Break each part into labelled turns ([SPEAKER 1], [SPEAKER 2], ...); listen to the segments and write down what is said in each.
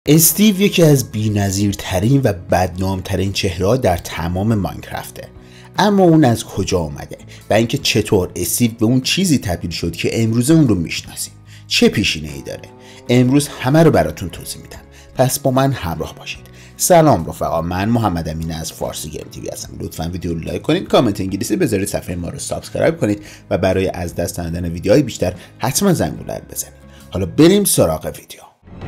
[SPEAKER 1] استیو یکی از بی‌نظیرترین و بدنامترین چهره‌ها در تمام ماینکرافته. اما اون از کجا اومده و اینکه چطور استیو به اون چیزی تبدیل شد که امروز اون رو میشناسیم؟ چه پیشینه‌ای داره؟ امروز همه رو براتون توضیح میدم. پس با من همراه باشید. سلام رفقا، من محمد امین از فارسی گیم تیوی هستم. لطفاً ویدیو رو لایک کنید، کامنت انگلیسی بذارید، صفحه ما رو سابسکرایب کنید و برای از دست دادن ویدیوهای بیشتر حتما زنگوله رو بزنید. حالا بریم سراغ ویدیو.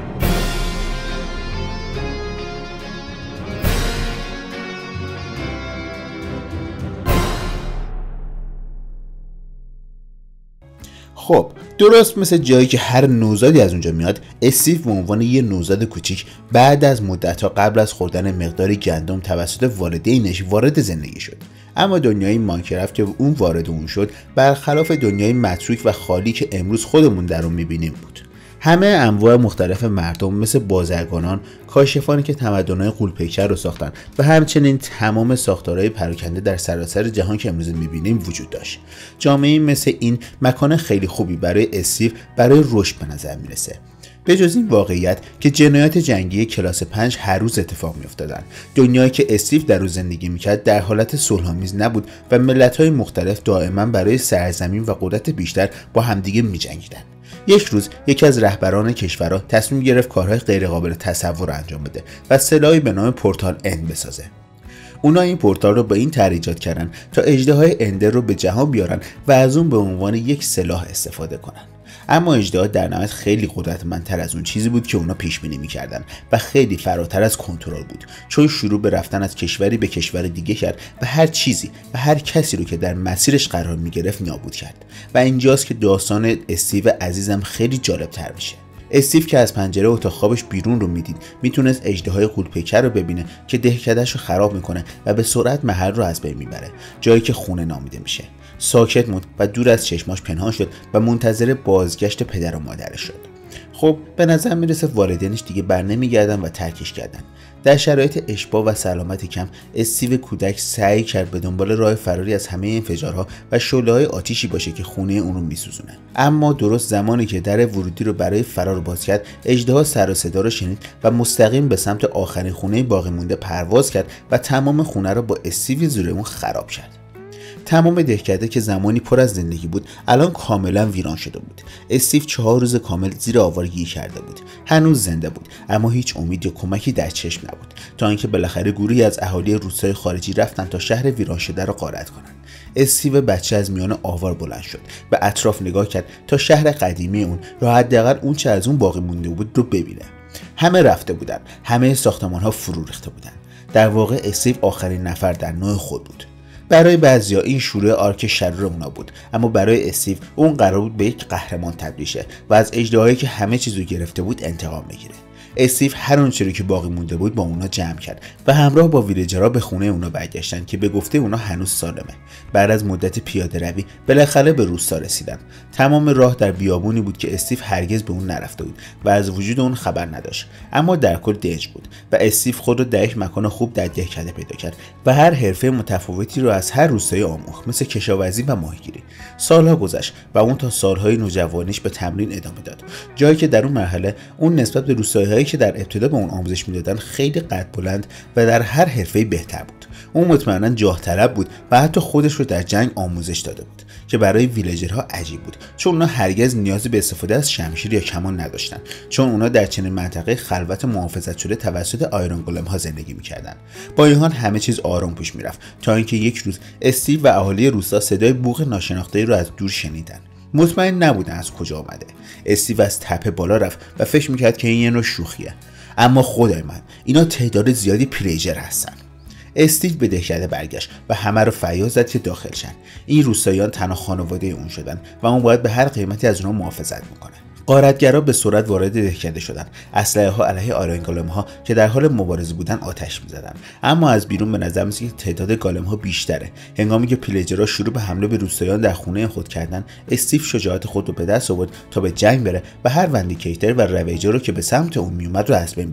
[SPEAKER 1] خب درست مثل جایی که هر نوزادی از اونجا میاد، استیو به عنوان یه نوزاد کوچیک بعد از مدت‌ها قبل از خوردن مقداری گندم توسط والدینش وارد زندگی شد. اما دنیای ماینکرافت که اون وارد اون شد برخلاف دنیای متروک و خالی که امروز خودمون در اون میبینیم بود. همه انواع مختلف مردم مثل بازرگانان، کاشفانی که تمدن‌های غول‌پیکر رو ساختن و همچنین تمام ساختارهای پراکنده در سراسر جهان که امروز می‌بینیم وجود داشت. جامعه‌ای مثل این مکان خیلی خوبی برای استیو برای رشد به نظر میرسه. به جز این واقعیت که جنایات جنگی کلاس 5 هر روز اتفاق می‌افتادن. دنیایی که استیو در روز زندگی می‌کرد در حالت صلح‌آمیز نبود و ملت‌های مختلف دائما برای سرزمین و قدرت بیشتر با همدیگه می‌جنگیدن. یک روز یکی از رهبران کشورها تصمیم گرفت کارهای غیرقابل تصور انجام بده و سلاحی به نام پورتال اند بسازه. اونا این پورتال رو به این طرح ایجاد کردن تا اژدهای اندر رو به جهان بیارن و از اون به عنوان یک سلاح استفاده کنن. اما اژدها در نهایت خیلی قدرتمندتر از اون چیزی بود که اونا پیش بینی می‌کردن و خیلی فراتر از کنترل بود، چون شروع به رفتن از کشوری به کشور دیگه کرد و هر چیزی و هر کسی رو که در مسیرش قرار می‌گرفت نابود کرد. و اینجاست که داستان استیو عزیزم خیلی جالب‌تر میشه. استیو که از پنجره اتاق خوابش بیرون رو میدید، میتونست اژدهای غول‌پیکر رو ببینه که دهکده‌اش رو خراب میکنه و به سرعت محل رو از بین میبره، جایی که خونه نامیده میشه. ساکت موند و دور از چشماش پنهان شد و منتظر بازگشت پدر و مادرش شد. خب به نظر میرسه والدینش دیگه بر نمیگردن و ترکش کردن. در شرایط اشباع و سلامت کم، استیو کودک سعی کرد به دنبال راه فراری از همه انفجارها و شعله‌های آتیشی باشه که خونه اون رو میسوزونه. اما درست زمانی که در ورودی رو برای فرار باز کرد، اژدها سر و صدا رو شنید و مستقیم به سمت آخرین خونه باقی مونده پرواز کرد و تمام خونه رو با استیو زیر اون خراب کرد. تمام دهکده که زمانی پر از زندگی بود الان کاملا ویران شده بود. استیو 4 روز کامل زیر آوارگیری کرده بود. هنوز زنده بود اما هیچ امید یا کمکی در چشم نبود، تا اینکه بالاخره گروهی از اهالی روستای خارجی رفتن تا شهر ویران شده را غارت کنند. استیو بچه از میان آوار بلند شد و اطراف نگاه کرد تا شهر قدیمی اون یا حداقل اون چه از اون باقی مونده بود رو ببینه. همه رفته بودن، همه ساختمان‌ها فرو ریخته بودن. در واقع استیو آخرین نفر در نوع خود بود. برای بعضیا این شروع آرک شرور اونا بود، اما برای استیو اون قرار بود به یک قهرمان تبدیل شه و از اژدهایی که همه چیزو گرفته بود انتقام بگیره. استیو هر اونچه که باقی مونده بود با اونا جمع کرد و همراه با ویلیجرها به خونه اونا برگشتن که به گفته اونا هنوز سالمه. بعد از مدت پیاده روی بالاخره به روستا رسیدن. تمام راه در بیابونی بود که استیو هرگز به اون نرفته بود و از وجود اون خبر نداشت، اما در کل دنج بود و استیو خود رو در یک مکان خوب در دهکده پیدا کرد و هر حرفه متفاوتی رو از هر روستایی آموخت، مثل کشاورزی و ماهیگیری. سالها گذشت و اون تا سالهای نوجوانیش به تمرین ادامه داد، جایی که در اون مرحله اون نسبت به روستایی‌هایی که در ابتدا به اون آموزش میدادن خیلی قد بلند و در هر حرفه‌ای بهتر بود. اون مطمئنا جاه طلب بود و حتی خودش رو در جنگ آموزش داده بود که برای ویلیجرها عجیب بود، چون اونا هرگز نیازی به استفاده از شمشیر یا کمان نداشتن، چون اونا در چنین منطقه خلوت محافظت شده توسط آیرون گولم ها زندگی میکردن. با این حال همه چیز آرام پیش میرفت تا اینکه یک روز استیو و اهالی روستا صدای بوق ناشناخته‌ای رو از دور شنیدن. مطمئن نبودن از کجا آمده. استیو از تپه بالا رفت و فکر میکرد که این یه نوع شوخیه، اما خدای من اینا تعداد زیادی پیلیجر هستن. استیو به دهکده برگشت و همه رو فریاد زد که داخل شن. این روستاییان تنها خانواده اون شدن و اون باید به هر قیمتی از اونها محافظت میکنه. غارتگرا به سرعت وارد دهکده شدن. اسلحه ها علیه آیرون گولم ها که در حال مبارزه بودن آتش میزدن، اما از بیرون به نظر میاد که تعداد گالم ها بیشتره. هنگامی که پیلیجرها شروع به حمله به روستاییان در خونه خود کردن، استیو شجاعت خود رو به دست آورد تا به جنگ بره و هر وندیکیتر و رویجر رو که به سمت اون میومد رو از بین ببره.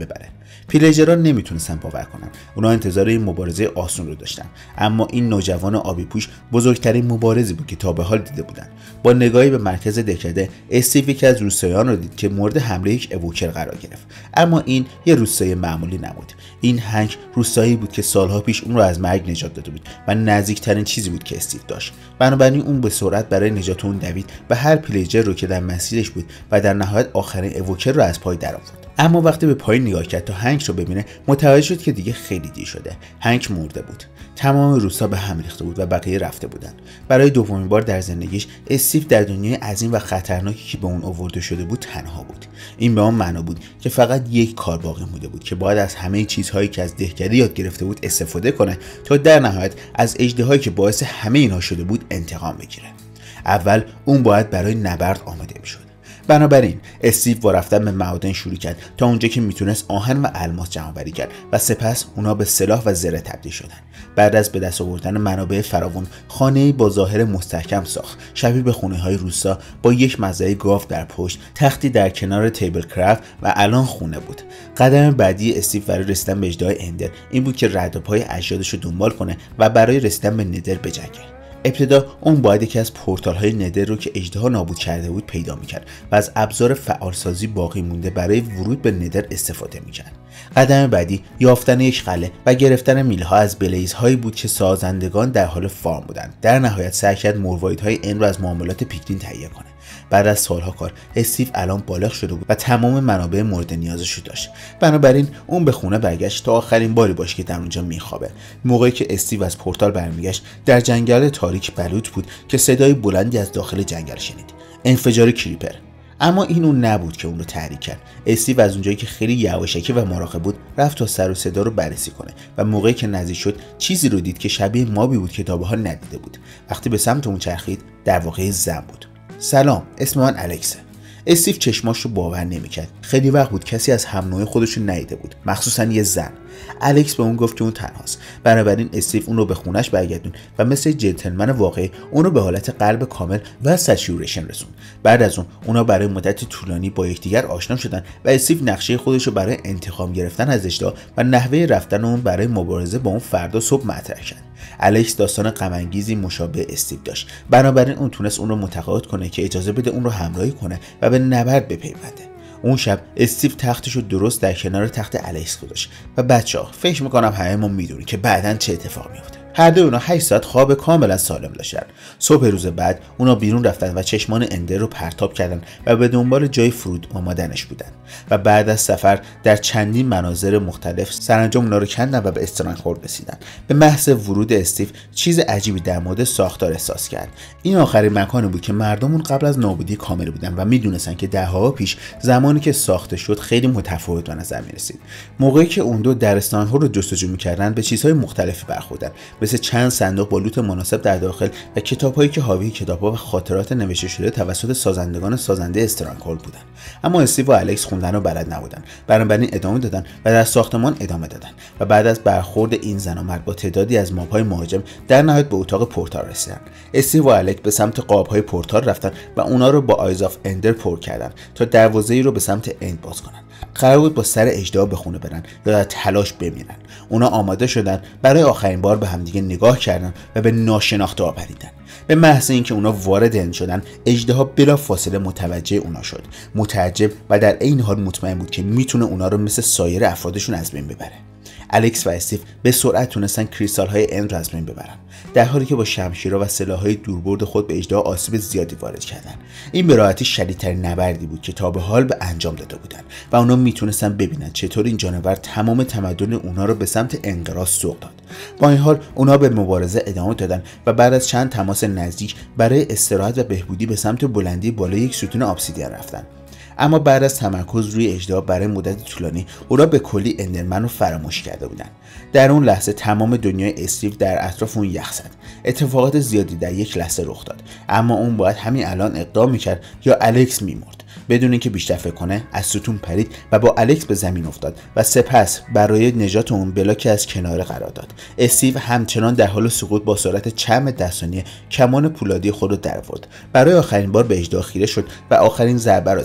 [SPEAKER 1] پیلجرها نمیتونستن باور کنن. اونا انتظار این مبارزه آسون رو داشتن، اما این نوجوان آبی پوش بزرگترین مبارزی بود که تا به حال دیده بودن. با نگاهی به مرکز دهکده، استیو یکی از روستاییان رو دید که مورد حمله یک اووکر قرار گرفت. اما این یه روستایی معمولی نبود. این هنگ روستایی بود که سالها پیش اون رو از مرگ نجات داده بود و نزدیکترین چیزی بود که استیو داشت. بنابراین اون به سرعت برای نجات اون دوید و هر پیلجر رو که در مسیرش بود و در نهایت آخرین اووکر رو از پای درآورد. اما وقتی به پایین نگاه کرد تا هنگ رو ببینه، متوجه شد که دیگه خیلی دیر شده. هنگ مرده بود. تمام روستا به هم ریخته بود و بقیه رفته بودن. برای دومین بار در زندگیش استیو در دنیای عظیم و خطرناکی که به اون آورده شده بود تنها بود. این به اون معنا بود که فقط یک کار باقی مونده بود که باید از همه چیزهایی که از دهکده یاد گرفته بود استفاده کنه تا در نهایت از اژدهایی که باعث همه اینها شده بود انتقام بگیره. اول اون باید برای نبرد آماده میشد. بنابراین استیو با رفتن به معادن شروع کرد تا اونجا که میتونست آهن و الماس جمع آوری کرد و سپس اونا به سلاح و زره تبدیل شدن. بعد از به دست آوردن منابع فراوان، خانه‌ای با ظاهر مستحکم ساخت، شبیه به خونه‌های روستا با یک مزرعه گاو در پشت، تختی در کنار تیبل کرافت و الان خونه بود. قدم بعدی استیو برای رسیدن به اژدهای اندر این بود که رد و پای اجدادش رو دنبال کنه و برای رسیدن به ندر بجنگه. ابتدا اون باید یکی از پورتال‌های ندر رو که اژدها نابود کرده بود پیدا می‌کرد و از ابزار فعالسازی باقی مونده برای ورود به ندر استفاده می‌کرد. قدم بعدی یافتن یک قلعه و گرفتن میله‌ها از بلیزهایی بود که سازندگان در حال فارم بودند. در نهایت سعی کرد مرواریدهای ان رو از معاملات پیکرین تهیه کنه. بعد از سالها کار، استیو الان بالغ شده بود و تمام منابع مورد نیازش رو داشت. بنابراین اون به خونه برگشت تا آخرین باری باشه که در اونجا میخوابه. موقعی که استیو از پورتال برمیگشت، در جنگل تاریک بلوط بود که صدای بلندی از داخل جنگل شنید. انفجار کریپر. اما این اون نبود که اون رو تحریک کرد. استیو از اونجایی که خیلی یواشکی و مراقب بود، رفت تا سر و صدا رو بررسی کنه و موقعی که نزدیک شد، چیزی رو دید که شبیه مابی بود که تا به حال ندیده بود. وقتی به سمت اون چرخید، در واقع زن بود. سلام، اسم من الکسه. استیو چشماش رو باور نمی‌کرد. خیلی وقت بود کسی از هم نوع خودش رو ندیده بود، مخصوصاً یه زن. الکس به اون گفت که اون تنهاست. بنابراین استیو اون رو به خونش برگردون و مثل جنتلمن واقعی اون رو به حالت قلب کامل و سچوریشن رسوند. بعد از اون اونا برای مدت طولانی با یکدیگر آشنا شدن و استیو نقشه خودش رو برای انتقام گرفتن از اژدها و نحوه رفتن اون برای مبارزه با اون فردا صبح مطرح کرد. الکس داستان غم انگیزی مشابه استیو داشت. بنابراین اون تونست اون رو متقاعد کنه که اجازه بده اون رو همراهی کنه و به نبرد بپیونده. اون شب استیو تختش رو درست در کنار تخت الکس گذاشت و بچه‌ها فکر می‌کنم همه ما میدونیم که بعداً چه اتفاق میفته. هر دوی اونا 8 ساعت خواب کاملا سالم داشتن. صبح روز بعد اونا بیرون رفتن و چشمان اندر رو پرتاب کردن و به دنبال جای فرود آمدنش بودن و بعد از سفر در چندین مناظر مختلف سرانجام اونا رو کندن و به استرانگهولد رسیدن. به محض ورود استیو چیز عجیبی در مورد ساختار احساس کرد. این آخرین مکانی بود که مردم اون قبل از نابودی کامل بودن و میدونستن که دهها پیش زمانی که ساخته شد خیلی متفاوت به نظر میرسید. موقعی که اون دو در استرانگهولد رو جستجو می‌کردن به چیزهای مختلفی برخوردن، مثل چند صندوق با لوت مناسب در داخل و کتاب‌هایی که حاوی کتاب‌ها و خاطرات نوشته شده توسط سازندگان سازنده استرانگهولد بودند. اما استیو و الکس خوندن رو بلد نبودن. بنابراین ادامه دادن و در ساختمان ادامه دادن و بعد از برخورد این زن و مرد با تعدادی از ماب‌های مهاجم در نهایت به اتاق پورتال رسیدن. استیو و الکس به سمت قاب‌های پورتال رفتن و اونا رو با آیز آف اندر پر کردن تا دروازه‌ای رو به سمت اند باز کنن. قرار بود با سر اژدها به خونه برن یا در تلاش بمیرن. اونا آماده شدن برای آخرین بار به همدیگه نگاه کردن و به ناشناخته آپریدن. به محض اینکه اونا وارد اند شدن، اژدها بلافاصله متوجه اونا شد. متعجب و در عین حال مطمئن بود که میتونه اونا رو مثل سایر افرادشون از بین ببره. الکس و استیو به سرعت تونستن کریستال های اند رو از بین ببرن، در حالی که با شمشیرها و سلاح‌های دوربرد خود به اژدها آسیب زیادی وارد کردن. این به راحتی شدیدترین نبردی بود که تا به حال به انجام داده بودن و اونا میتونستن ببینن چطور این جانور تمام تمدن اونا رو به سمت انقراض سوق داد. با این حال اونا به مبارزه ادامه دادن و بعد از چند تماس نزدیک برای استراحت و بهبودی به سمت بلندی بالای یک ستون ابسیدین رفتن. اما بعد از تمرکز روی اژدها برای مدت طولانی، اونا به کلی اندرمن رو فراموش کرده بودن. در اون لحظه تمام دنیای استیو در اطراف اون یخ زد. اتفاقات زیادی در یک لحظه رخ داد، اما اون باید همین الان اقدام میکرد یا الکس میمرد. بدون اینکه بیشتر فکر کنه از ستون پرید و با الکس به زمین افتاد و سپس برای نجات اون بلاکی از کناره قرار داد. استیو همچنان در حال سقوط با سرعت چند ثانیه کمان پولادی خود رو درآورد. برای آخرین بار به اژدها خیره شد و آخرین ضربه را زد.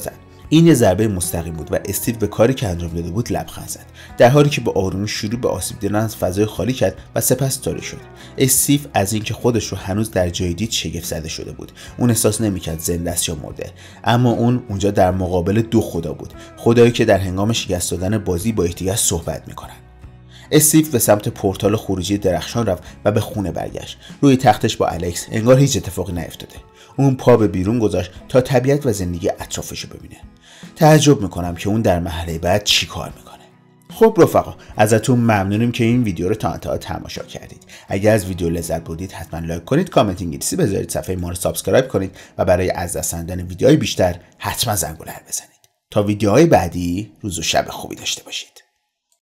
[SPEAKER 1] این یه ضربه مستقیم بود و استیو به کاری که انجام داده بود لبخند زد، در حالی که به آرومی شروع به آسیب دیدن از فضای خالی کرد و سپس تاریک شد. استیو از اینکه خودش رو هنوز در جای دید شگفت زده شده بود. اون احساس نمی‌کرد زنده است یا مرده، اما اون اونجا در مقابل دو خدا بود، خدایی که در هنگام شکست دادن بازی با یکدیگر صحبت می‌کنند. استیو به سمت پورتال خروجی درخشان رفت و به خونه برگشت. روی تختش با الکس انگار هیچ اتفاقی نیفتاده. اون پا به بیرون گذاشت تا طبیعت و زندگی اطرافش رو ببینه. تعجب میکنم که اون در مرحله بعد چی کار میکنه. خب رفقا، ازتون ممنونیم که این ویدیو رو تا انتها تماشا کردید. اگر از ویدیو لذت بردید حتما لایک کنید، کامنت انگلیسی بذارید، صفحه ما رو سابسکرایب کنید و برای از دست دادن ویدیوهای بیشتر حتما زنگوله بزنید. تا ویدیوهای بعدی روز و شب خوبی داشته باشید.